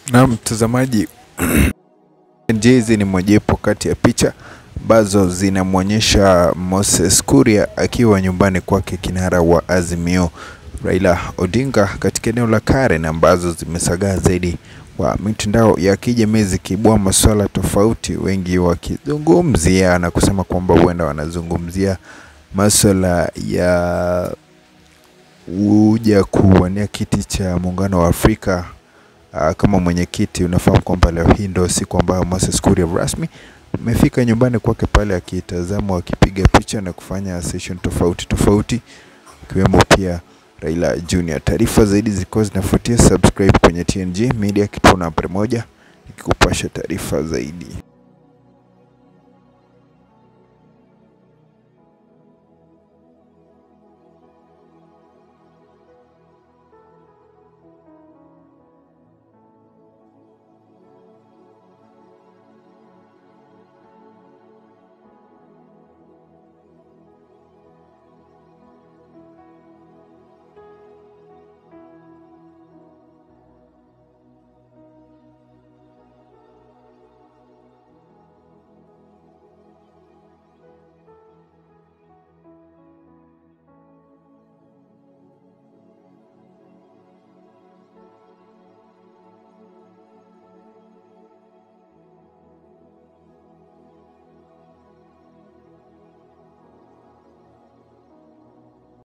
Na mtazamaji, hizi ni mojawapo kati ya picha ambazo zinamwonyesha Moses Kuria akiwa nyumbani kwake kinara wa Azimio Raila Odinga katika eneo la Karen, ambazo zimesagaa zaidi wa mitandao ya kijamii zikiibua masuala tofauti, wengi wakizungumzia na kusema kwamba huenda wanazungumzia masuala ya uja kuwania kiti cha muungano wa Afrika. Kama mwenyekiti, unafahamu kwamba leo hii ndio siku ambayo Moses Kuria rasmi amefika nyumbani kwake pale, akitazama akipiga picha na kufanya session tofauti ikiwemo pia Raila Junior. Taarifa zaidi ziko zinafuatia. Subscribe kwenye TNG Media, kitu namba 1 nikikupasha taarifa zaidi.